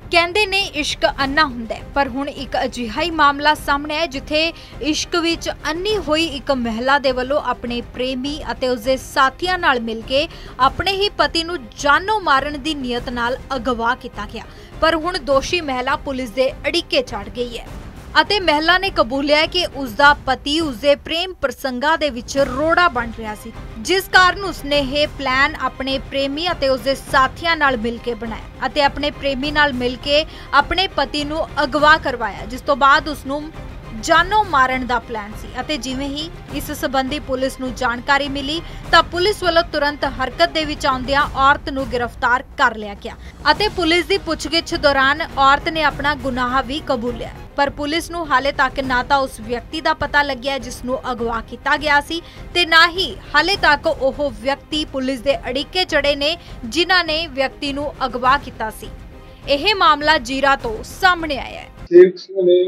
ਕਹਿੰਦੇ ਨੇ ਇਸ਼ਕ ਅੰਨਾ ਹੁੰਦਾ ਹੈ, ਪਰ ਹੁਣ ਇੱਕ ਅਜਿਹਾ ਹੀ ਮਾਮਲਾ ਸਾਹਮਣੇ ਆਇਆ ਜਿੱਥੇ ਇਸ਼ਕ ਵਿੱਚ ਅੰਨੀ ਹੋਈ ਇੱਕ ਮਹਿਲਾ ਦੇ ਵੱਲੋਂ ਆਪਣੇ ਪ੍ਰੇਮੀ ਅਤੇ ਉਸਦੇ ਸਾਥੀਆਂ ਨਾਲ ਮਿਲ ਕੇ ਆਪਣੇ ਹੀ ਪਤੀ ਨੂੰ ਜਾਨੋਂ ਮਾਰਨ ਦੀ ਨੀਅਤ ਨਾਲ ਅਗਵਾ ਕੀਤਾ ਗਿਆ। ਪਰ ਹੁਣ ਦੋਸ਼ੀ ਮਹਿਲਾ ਪੁਲਿਸ ਦੇ ਅੜਿੱਕੇ ਚੜ੍ਹ ਗਈ ਹੈ ਅਤੇ ਮਹਿਲਾ ਨੇ ਕਬੂਲਿਆ ਕਿ ਉਸਦਾ ਪਤੀ ਉਸਦੇ ਪ੍ਰੇਮ ਪ੍ਰਸੰਗਾਂ ਦੇ ਵਿੱਚ ਰੋੜਾ ਬਣ ਰਿਹਾ ਸੀ, ਜਿਸ ਕਾਰਨ ਉਸਨੇ ਇਹ ਪਲਾਨ ਆਪਣੇ ਪ੍ਰੇਮੀ ਅਤੇ ਉਸਦੇ ਸਾਥੀਆਂ ਨਾਲ ਮਿਲ ਕੇ ਬਣਾਇਆ ਅਤੇ ਆਪਣੇ ਪ੍ਰੇਮੀ ਨਾਲ ਮਿਲ ਕੇ ਆਪਣੇ ਪਤੀ ਨੂੰ ਅਗਵਾ ਕਰਵਾਇਆ, ਜਿਸ ਤੋਂ ਬਾਅਦ ਉਸਨੂੰ ਜਾਨੋਂ ਮਾਰਨ ਦਾ ਪਲਾਨ ਸੀ। ਅਤੇ ਜਿਵੇਂ ਹੀ ਇਸ ਸੰਬੰਧੀ ਪੁਲਿਸ ਨੂੰ ਜਾਣਕਾਰੀ ਮਿਲੀ ਤਾਂ ਪੁਲਿਸ ਵੱਲੋਂ ਤੁਰੰਤ ਹਰਕਤ ਦੇ ਵਿੱਚ ਆਉਂਦਿਆਂ ਔਰਤ ਨੂੰ ਗ੍ਰਿਫਤਾਰ ਕਰ ਲਿਆ ਗਿਆ ਅਤੇ ਪੁਲਿਸ ਦੀ ਪੁੱਛਗਿੱਛ ਦੌਰਾਨ ਔਰਤ ਨੇ ਆਪਣਾ ਗੁਨਾਹ ਵੀ ਕਬੂਲਿਆ। ਪਰ ਪੁਲਿਸ ਨੂੰ ਹਾਲੇ ਤੱਕ ਨਾ ਤਾਂ ਉਸ ਵਿਅਕਤੀ ਦਾ ਪਤਾ ਲੱਗਿਆ ਜਿਸ ਨੂੰ ਅਗਵਾ ਕੀਤਾ ਗਿਆ ਸੀ ਤੇ ਨਾ ਹੀ ਹਾਲੇ ਤੱਕ ਉਹ ਵਿਅਕਤੀ ਪੁਲਿਸ ਦੇ ਅੜਿੱਕੇ ਚੜੇ ਨੇ ਜਿਨ੍ਹਾਂ ਨੇ ਵਿਅਕਤੀ ਨੂੰ ਅਗਵਾ ਕੀਤਾ ਸੀ। ਇਹ ਮਾਮਲਾ ਜੀਰਾ ਤੋਂ ਸਾਹਮਣੇ ਆਇਆ ਹੈ। ਸੇਵਕ ਸਿੰਘ ਨੇ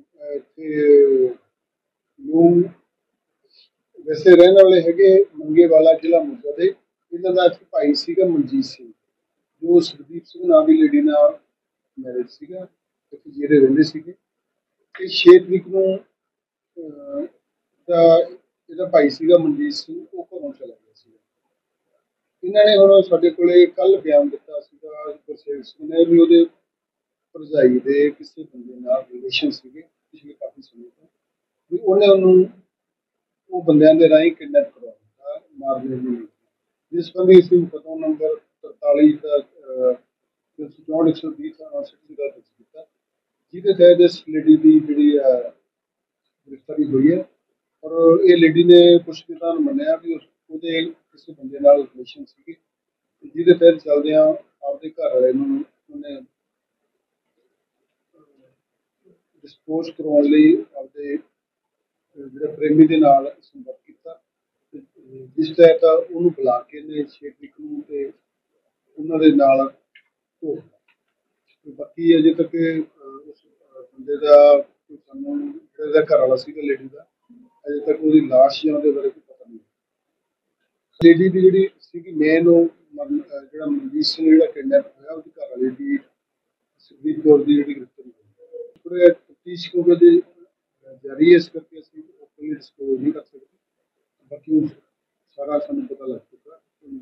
ਨੂੰ ਵੈਸੇ ਰਹਿਣ ਵਾਲੇ ਹੈਗੇ ਮੰਗੇਵਾਲਾ ਜ਼ਿਲ੍ਹਾ ਮੋਗਾ ਦੇ। ਇਹਨਾਂ ਦਾ ਭਾਈ ਸੀਗਾ ਮਨਜੀਤ ਸਿੰਘ, ਜੋ ਸੁਖਦੀਪ ਸਿੰਘ ਨਾਂ ਦੀ ਲੇਡੀ ਨਾਲ ਮੈਰਿਜ ਸੀਗਾ, ਜਿਹੜੇ ਰਹਿੰਦੇ ਸੀਗੇ। ਤੇ 6 ਤਰੀਕ ਨੂੰ ਇਹਦਾ ਭਾਈ ਸੀਗਾ ਮਨਜੀਤ ਸਿੰਘ, ਉਹ ਘਰੋਂ ਚਲਾ ਗਿਆ ਸੀਗਾ। ਇਹਨਾਂ ਨੇ ਹੁਣ ਸਾਡੇ ਕੋਲੇ ਕੱਲ ਬਿਆਨ ਦਿੱਤਾ ਸੀਗਾ ਗੁਰਸੇਵਕ ਸਿੰਘ ਨੇ ਵੀ ਉਹਦੇ ਭਰਜਾਈ ਦੇ ਕਿਸੇ ਬੰਦੇ ਨਾਲ ਰਿਲੇਸ਼ਨ ਸੀਗੇ ਪਿਛਲੇ ਕਾਫੀ ਸਮੇਂ ਤੋਂ, ਵੀ ਉਹਨੇ ਉਹਨੂੰ ਉਹ ਬੰਦਿਆਂ ਦੇ ਰਾਹੀਂ ਕਿਡਨੈਪ ਕਰਵਾ ਦਿੱਤਾ ਮਾਰਨੇ ਦੀ, ਜਿਸ ਸੰਬੰਧੀ ਅਸੀਂ ਮੁਕੱਦਮਾ ਨੰਬਰ 43 ਦਾ 120 ਦਾ ਦਰਜ ਕੀਤਾ, ਜਿਹਦੇ ਤਹਿਤ ਇਸ ਲੇਡੀ ਦੀ ਜਿਹੜੀ ਗ੍ਰਿਫਤਾਰੀ ਹੋਈ ਹੈ। ਔਰ ਇਹ ਲੇਡੀ ਨੇ ਪੁੱਛਗਿੱਛ ਮੰਨਿਆ ਵੀ ਉਹਦੇ ਕਿਸੇ ਬੰਦੇ ਨਾਲ ਰਿਲੇਸ਼ਨ ਸੀਗੇ, ਜਿਹਦੇ ਤਹਿਤ ਚੱਲਦਿਆਂ ਆਪਦੇ ਘਰ ਵਾਲੇ ਨੂੰ ਉਹਨੇ ਡਿਸਪੋਜ਼ ਕਰਵਾਉਣ ਲਈ ਆਪਦੇ ਜਿਹੜੇ ਪ੍ਰੇਮੀ ਦੇ ਨਾਲ ਸੰਪਰਕ ਕੀਤਾ, ਜਿਸ ਤਹਿਤ ਉਹਨੂੰ ਬੁਲਾ ਕੇ ਇਹਨੇ 6 ਤਰੀਕ ਨੂੰ ਤੇ ਉਹਨਾਂ ਦੇ ਨਾਲ ਬਾਕੀ ਅਜੇ ਤੱਕ ਉਸ ਬੰਦੇ ਦਾ ਸਾਨੂੰ ਜਿਹੜਾ ਘਰ ਵਾਲਾ ਸੀਗਾ ਲੇਡੀ ਦਾ, ਅਜੇ ਤੱਕ ਉਹਦੀ ਲਾਸ਼ ਜਾਂ ਉਹਦੇ ਬਾਰੇ ਕੋਈ ਪਤਾ ਨਹੀਂ। ਲੇਡੀ ਦੀ ਜਿਹੜੀ ਸੀਗੀ ਮੇਨ ਉਹ ਜਿਹੜਾ ਮਨਜੀਤ ਸਿੰਘ ਜਿਹੜਾ ਕਿਡਨੈਪ ਹੋਇਆ, ਉਹਦੀ ਘਰ ਵਾਲੇ ਦੀ ਸੁਖਦੀਪ ਕੌਰ ਦੀ ਜਿਹੜੀ ਗ੍ਰਿਫਤਾਰੀ ਹੋਈ ਹੈ। ਤਫਤੀਸ਼ ਦੇ ਜਾਰੀ ਹੈ, ਇਸ ਕਰਕੇ ਅਸੀਂ ਓਪਨਲੀ ਡਿਸਕਲੋਜ਼ ਨਹੀਂ ਕਰ ਸਕਦੇ। ਬਾਕੀ ਸਾਰਾ ਸਾਨੂੰ ਪਤਾ ਲੱਗ ਚੁੱਕਾ,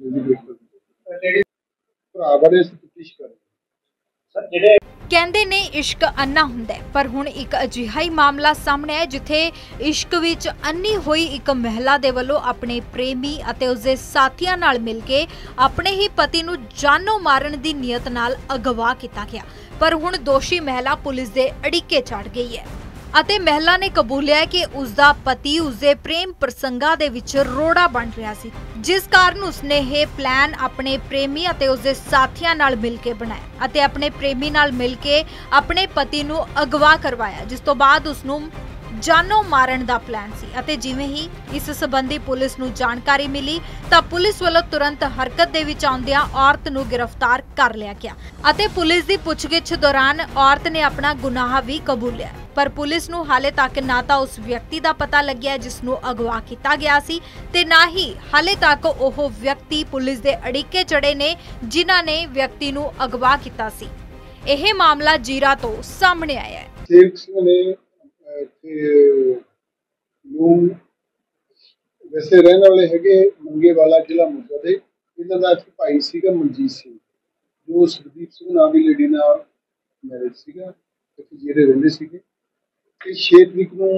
ਭਰਾ ਬਾਰੇ ਅਸੀਂ ਤਫਤੀਸ਼ ਕਰ ਰਹੇ ਹਾਂ। ਕਹਿੰਦੇ ਨੇ ਇਸ਼ਕ ਅੰਨਾ ਹੁੰਦਾ ਹੈ, ਪਰ ਹੁਣ ਇੱਕ ਅਜਿਹਾ ਹੀ ਮਾਮਲਾ ਸਾਹਮਣੇ ਆਇਆ ਜਿੱਥੇ ਇਸ਼ਕ ਵਿੱਚ ਅੰਨੀ ਹੋਈ ਇੱਕ ਮਹਿਲਾ ਦੇ ਵੱਲੋਂ ਆਪਣੇ ਪ੍ਰੇਮੀ ਅਤੇ ਉਸਦੇ ਸਾਥੀਆਂ ਨਾਲ ਮਿਲ ਕੇ ਆਪਣੇ ਹੀ ਪਤੀ ਨੂੰ ਜਾਨੋਂ ਮਾਰਨ ਦੀ ਨੀਅਤ ਨਾਲ ਅਗਵਾ ਕੀਤਾ ਗਿਆ। ਪਰ ਹੁਣ ਦੋਸ਼ੀ ਮਹਿਲਾ ਪੁਲਿਸ ਦੇ ਅੜਿੱਕੇ ਚੜ੍ਹ ਗਈ ਹੈ ਅਤੇ ਮਹਿਲਾ ਨੇ ਕਬੂਲਿਆ ਕਿ ਉਸਦਾ ਪਤੀ ਉਸਦੇ ਪ੍ਰੇਮ ਪ੍ਰਸੰਗਾਂ ਦੇ ਵਿੱਚ ਰੋੜਾ ਬਣ ਰਿਹਾ ਸੀ, ਜਿਸ ਕਾਰਨ ਉਸਨੇ ਇਹ ਪਲਾਨ ਆਪਣੇ ਪ੍ਰੇਮੀ ਅਤੇ ਉਸਦੇ ਸਾਥੀਆਂ ਨਾਲ ਮਿਲ ਕੇ ਬਣਾਇਆ ਅਤੇ ਆਪਣੇ ਪ੍ਰੇਮੀ ਨਾਲ ਮਿਲ ਕੇ ਆਪਣੇ ਪਤੀ ਨੂੰ ਅਗਵਾ ਕਰਵਾਇਆ, ਜਿਸ ਤੋਂ ਬਾਅਦ ਉਸਨੂੰ ਜਾਨੋਂ ਮਾਰਨ ਦਾ ਪਲਾਨ ਸੀ। ਅਤੇ ਜਿਵੇਂ ਹੀ ਇਸ ਸੰਬੰਧੀ ਪੁਲਿਸ ਨੂੰ ਜਾਣਕਾਰੀ ਮਿਲੀ ਤਾਂ ਪੁਲਿਸ ਵੱਲੋਂ ਤੁਰੰਤ ਹਰਕਤ ਦੇ ਵਿੱਚ ਆਉਂਦਿਆਂ ਔਰਤ ਨੂੰ ਗ੍ਰਿਫਤਾਰ ਕਰ ਲਿਆ ਗਿਆ ਅਤੇ ਪੁਲਿਸ ਦੀ ਪੁੱਛਗਿੱਛ ਦੌਰਾਨ ਔਰਤ ਨੇ ਆਪਣਾ ਗੁਨਾਹ ਵੀ ਕਬੂਲਿਆ। ਪਰ ਪੁਲਿਸ ਨੂੰ ਹਾਲੇ ਤੱਕ ਨਾ ਤਾਂ ਉਸ ਵਿਅਕਤੀ ਦਾ ਪਤਾ ਲੱਗਿਆ ਜਿਸ ਨੂੰ ਅਗਵਾ ਕੀਤਾ ਗਿਆ ਸੀ ਤੇ ਨਾ ਹੀ ਹਾਲੇ ਤੱਕ ਉਹ ਵਿਅਕਤੀ ਪੁਲਿਸ ਦੇ ਅੜਿੱਕੇ ਚੜੇ ਨੇ ਜਿਨ੍ਹਾਂ ਨੇ ਵਿਅਕਤੀ ਨੂੰ ਅਗਵਾ ਕੀਤਾ ਸੀ। ਇਹ ਮਾਮਲਾ ਜੀਰਾ ਤੋਂ ਸਾਹਮਣੇ ਆਇਆ ਹੈ। ਸੇਵਕ ਸਿੰਘ ਨੇ ਨੂੰ ਵੈਸੇ ਰਹਿਣ ਵਾਲੇ ਹੈਗੇ ਮੰਗੇਵਾਲਾ ਜ਼ਿਲ੍ਹਾ ਮੋਗਾ ਦੇ। ਇਹਨਾਂ ਦਾ ਭਾਈ ਸੀਗਾ ਮਨਜੀਤ ਸਿੰਘ, ਜੋ ਸੁਖਦੀਪ ਸਿੰਘ ਨਾਂ ਦੀ ਲੇਡੀ ਨਾਲ ਮੈਰਿਜ ਸੀਗਾ, ਜਿਹੜੇ ਰਹਿੰਦੇ ਸੀਗੇ। ਤੇ 6 ਤਰੀਕ ਨੂੰ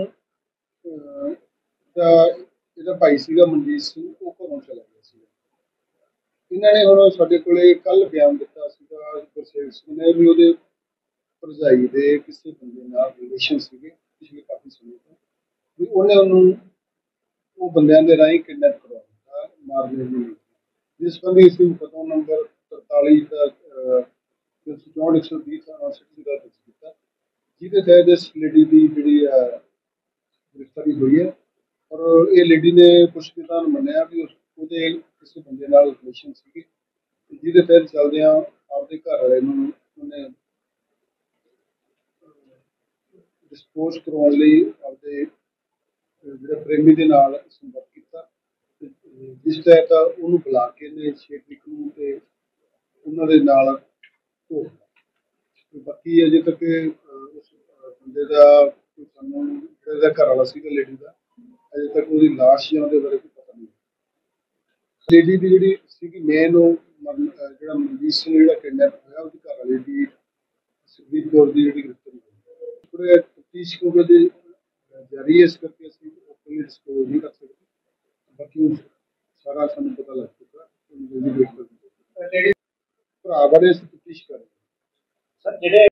ਇਹਦਾ ਭਾਈ ਸੀਗਾ ਮਨਜੀਤ ਸਿੰਘ, ਉਹ ਘਰੋਂ ਚਲਾ ਗਿਆ ਸੀਗਾ। ਇਹਨਾਂ ਨੇ ਹੁਣ ਸਾਡੇ ਕੋਲੇ ਕੱਲ ਬਿਆਨ ਦਿੱਤਾ ਸੀਗਾ ਗੁਰਸੇਵਕ ਸਿੰਘ ਨੇ ਵੀ ਉਹਦੇ ਭਰਜਾਈ ਦੇ ਕਿਸੇ ਬੰਦੇ ਨਾਲ ਰਿਲੇਸ਼ਨ ਸੀਗੇ ਪਿਛਲੇ ਕਾਫੀ ਸਮੇਂ ਤੋਂ, ਵੀ ਉਹਨੇ ਉਹਨੂੰ ਉਹ ਬੰਦਿਆਂ ਦੇ ਰਾਹੀਂ ਕਿਡਨੈਪ ਕਰਵਾ ਦਿੱਤਾ ਮਾਰਨੇ ਦੀ, ਜਿਸ ਸੰਬੰਧੀ ਅਸੀਂ ਮੁਕੱਦਮਾ ਨੰਬਰ 43 ਦਾ 120 ਦਾ ਦਰਜ ਕੀਤਾ, ਜਿਹਦੇ ਤਹਿਤ ਇਸ ਲੇਡੀ ਦੀ ਜਿਹੜੀ ਗ੍ਰਿਫਤਾਰੀ ਹੋਈ ਹੈ। ਔਰ ਇਹ ਲੇਡੀ ਨੇ ਪੁੱਛਗਿੱਛ ਮੰਨਿਆ ਵੀ ਉਹਦੇ ਕਿਸੇ ਬੰਦੇ ਨਾਲ ਰਿਲੇਸ਼ਨ ਸੀਗੇ, ਜਿਹਦੇ ਤਹਿਤ ਚੱਲਦਿਆਂ ਆਪਦੇ ਘਰ ਵਾਲੇ ਨੂੰ ਉਹਨੇ ਡਿਸਪੋਜ਼ ਕਰਵਾਉਣ ਲਈ ਆਪਦੇ ਜਿਹੜੇ ਪ੍ਰੇਮੀ ਦੇ ਨਾਲ ਸੰਪਰਕ ਕੀਤਾ, ਜਿਸ ਤਹਿਤ ਉਹਨੂੰ ਬੁਲਾ ਕੇ ਇਹਨੇ 6 ਤਰੀਕ ਨੂੰ ਤੇ ਉਹਨਾਂ ਦੇ ਨਾਲ ਬਾਕੀ ਅਜੇ ਤੱਕ ਉਸ ਬੰਦੇ ਦਾ ਕੋਈ ਸਾਨੂੰ ਜਿਹੜਾ ਘਰ ਵਾਲਾ ਸੀਗਾ ਲੇਡੀ ਦਾ ਅਜੇ ਤੱਕ ਉਹਦੀ ਲਾਸ਼ ਜਾਂ ਉਹਦੇ ਬਾਰੇ ਕੋਈ ਪਤਾ ਨਹੀਂ। ਲੇਡੀ ਦੀ ਜਿਹੜੀ ਸੀਗੀ ਮੇਨ ਉਹ ਜਿਹੜਾ ਮਨਜੀਤ ਸਿੰਘ ਜਿਹੜਾ ਕਿਡਨੈਪ ਹੋਇਆ ਉਹਦੀ ਘਰ ਵਾਲੀ ਦੀ ਸੁਖਦੀਪ ਕੌਰ ਦੀ ਜਿਹੜੀ ਗ੍ਰਿਫਤਾਰੀ ਹੋਈ ਪੂਰੇ ਤਫਤੀਸ਼ ਕੋਗੇ ਦੇ ਜਾਰੀ ਹੈ, ਇਸ ਕਰਕੇ ਅਸੀਂ ਓਪਨਲੀ ਡਿਸਕਲੋਜ਼ ਨਹੀਂ ਕਰ ਸਕਦੇ। ਬਾਕੀ ਹੁਣ ਸਾਰਾ ਸਾਨੂੰ ਪਤਾ ਲੱਗ ਚੁੱਕਾ ਜਲਦੀ ਵੇਟ ਕਰਦੇ ਭਰਾ ਬਾਰੇ ਅਸੀਂ ਤਫਤੀਸ਼ ਕਰ ਰਹੇ ਹਾਂ। ਸਰ ਜਿਹੜੇ